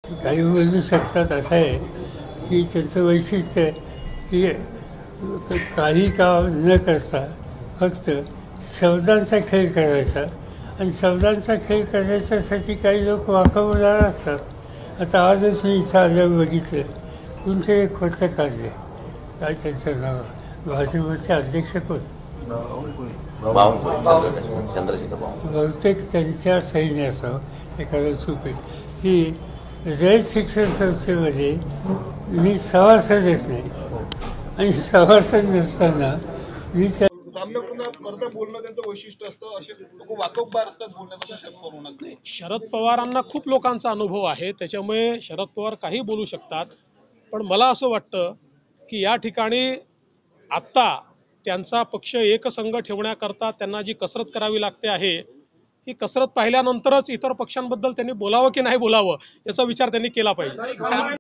काही बोलू शकतात असं आहे की त्यांचं वैशिष्ट्य आहे की काही काम न करता फक्त शब्दांचा खेळ करायचा आणि शब्दांचा खेळ करायच्यासाठी काही लोक वाकवणार असतात. आता आजच मी इथं आल्यावर बघितलं तुमचे एक खोटं काढले, काय त्यांचं नाव, भाजपचे अध्यक्ष कोण, चंद्रशेखर बहुतेक त्यांच्या सैन्य असावं एखादं चुकी की रयत शिक्षण संस्थेमध्ये मी सभासदच नाही आणि सभासद नसताना मी त्या बोलणं त्यांचं वैशिष्ट्य असतं. असे लोक वाकबगार असतात बोलण्यात, असं शरद पवार म्हणत नाही. शरद पवारांना खूप लोकांचा अनुभव आहे, त्याच्यामुळे शरद पवार काही बोलू शकतात. पण मला असं वाटतं की या ठिकाणी आत्ता त्यांचा पक्ष एकसंघ ठेवण्याकरता त्यांना जी कसरत करावी लागते आहे, ही कसरत पाहिल्यानंतरच इतर पक्षांबद्दल त्यांनी बोलावं की नाही बोलावं याचा विचार त्यांनी केला पाहिजे.